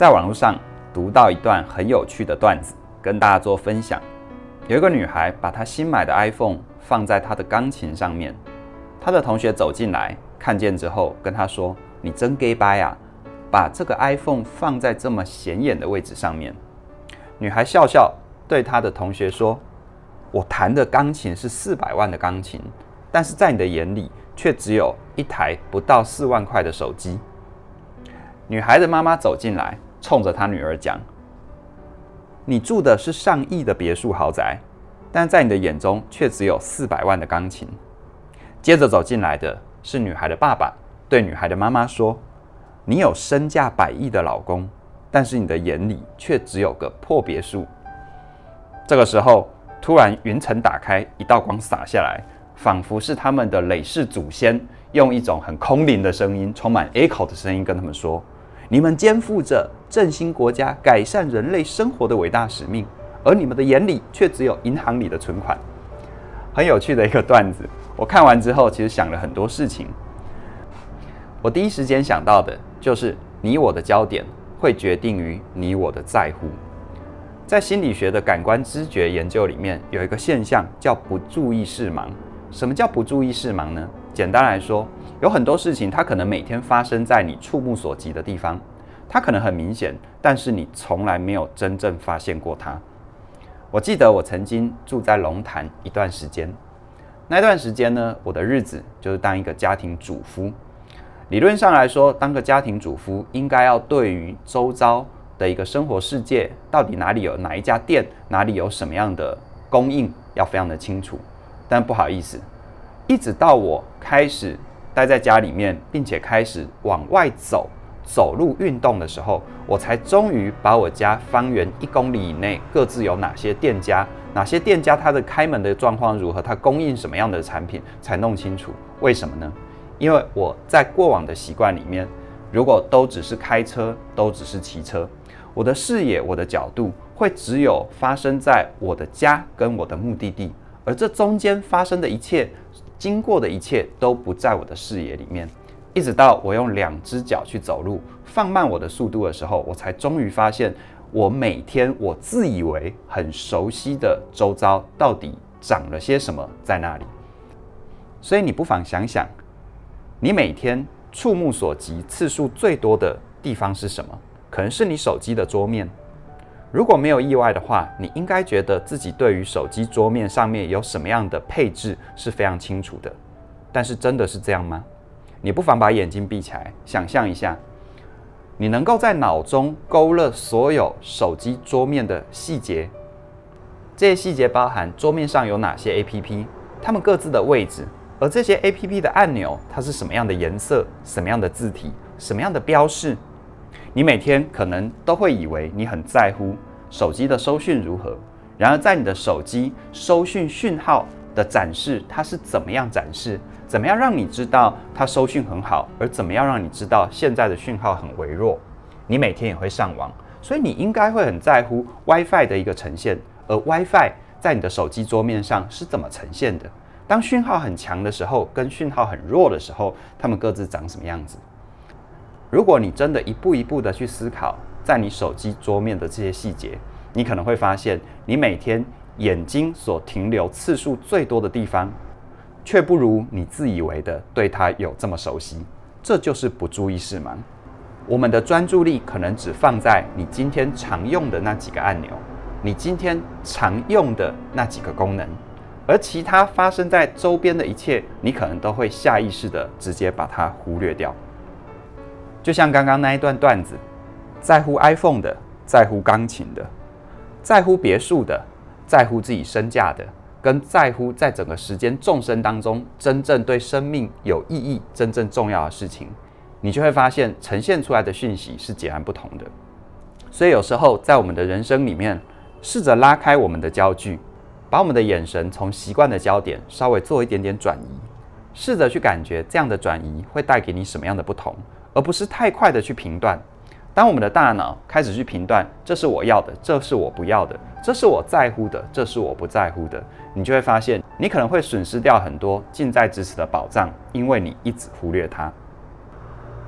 在网络上读到一段很有趣的段子，跟大家做分享。有一个女孩把她新买的 iPhone 放在她的钢琴上面，她的同学走进来，看见之后跟她说：“你真 gay 掰啊，把这个 iPhone 放在这么显眼的位置上面。”女孩笑笑对她的同学说：“我弹的钢琴是400万的钢琴，但是在你的眼里却只有一台不到4万块的手机。”女孩的妈妈走进来，冲着她女儿讲：“你住的是上亿的别墅豪宅，但在你的眼中却只有400万的钢琴。”接着走进来的是女孩的爸爸，对女孩的妈妈说：“你有身价100亿的老公，但是你的眼里却只有个破别墅。”这个时候，突然云层打开，一道光洒下来，仿佛是他们的累世祖先用一种很空灵的声音，充满 echo 的声音跟他们说：“你们肩负着振兴国家、改善人类生活的伟大使命，而你们的眼里却只有银行里的存款。”很有趣的一个段子。我看完之后，其实想了很多事情。我第一时间想到的就是，你我的焦点会决定于你我的在乎。在心理学的感官知觉研究里面，有一个现象叫不注意视盲。什么叫不注意视盲呢？简单来说，有很多事情它可能每天发生在你触目所及的地方，它可能很明显，但是你从来没有真正发现过它。我记得我曾经住在龙潭一段时间，那段时间呢，我的日子就是当一个家庭主夫。理论上来说，当个家庭主夫应该要对于周遭的一个生活世界，到底哪里有哪一家店，哪里有什么样的供应，要非常的清楚。但不好意思，一直到我开始待在家里面，并且开始往外走路运动的时候，我才终于把我家方圆1公里以内各自有哪些店家，它的开门的状况如何，它供应什么样的产品，才弄清楚。为什么呢？因为我在过往的习惯里面，如果都只是开车，都只是骑车，我的视野、我的角度会只有发生在我的家跟我的目的地，而这中间发生的一切、经过的一切都不在我的视野里面。一直到我用2只脚去走路，放慢我的速度的时候，我才终于发现，我每天我自以为很熟悉的周遭到底长了些什么在那里。所以你不妨想想，你每天触目所及次数最多的地方是什么？可能是你手机的桌面。如果没有意外的话，你应该觉得自己对于手机桌面上面有什么样的配置是非常清楚的。但是真的是这样吗？你不妨把眼睛闭起来，想象一下，你能够在脑中勾勒所有手机桌面的细节。这些细节包含桌面上有哪些 APP， 它们各自的位置，而这些 APP 的按钮，它是什么样的颜色、什么样的字体、什么样的标示。你每天可能都会以为你很在乎手机的收讯如何，然而在你的手机收讯讯号的展示，它是怎么样展示？怎么样让你知道它收讯很好，而怎么样让你知道现在的讯号很微弱？你每天也会上网，所以你应该会很在乎 WiFi 的一个呈现，而 WiFi 在你的手机桌面上是怎么呈现的？当讯号很强的时候，跟讯号很弱的时候，它们各自长什么样子？如果你真的一步一步的去思考，在你手机桌面的这些细节，你可能会发现，你每天眼睛所停留次数最多的地方，却不如你自以为的对它有这么熟悉。这就是不注意视盲。我们的专注力可能只放在你今天常用的那几个按钮，你今天常用的那几个功能，而其他发生在周边的一切，你可能都会下意识的直接把它忽略掉。就像刚刚那一段段子，在乎 iPhone 的，在乎钢琴的，在乎别墅的，在乎自己身价的，跟在乎在整个时间众生当中真正对生命有意义、真正重要的事情，你就会发现呈现出来的讯息是截然不同的。所以有时候在我们的人生里面，试着拉开我们的焦距，把我们的眼神从习惯的焦点稍微做一点点转移，试着去感觉这样的转移会带给你什么样的不同，而不是太快的去评断。当我们的大脑开始去评断，这是我要的，这是我不要的，这是我在乎的，这是我不在乎的，你就会发现，你可能会损失掉很多近在咫尺的宝藏，因为你一直忽略它。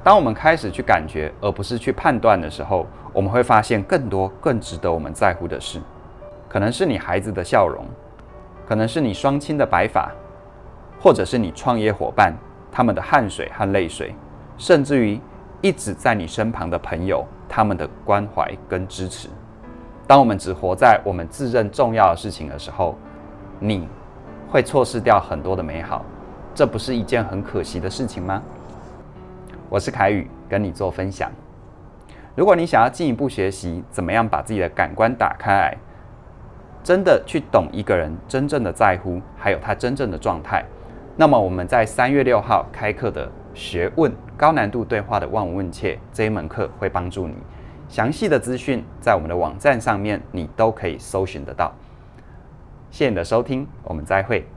当我们开始去感觉，而不是去判断的时候，我们会发现更多更值得我们在乎的事。可能是你孩子的笑容，可能是你双亲的白发，或者是你创业伙伴他们的汗水和泪水，甚至于一直在你身旁的朋友他们的关怀跟支持。当我们只活在我们自认重要的事情的时候，你会错失掉很多的美好，这不是一件很可惜的事情吗？我是凯宇，跟你做分享。如果你想要进一步学习怎么样把自己的感官打开来，真的去懂一个人真正的在乎，还有他真正的状态，那么我们在3月6号开课的学问高难度对话的望闻问切这一门课会帮助你。详细的资讯在我们的网站上面你都可以搜寻得到。谢谢你的收听，我们再会。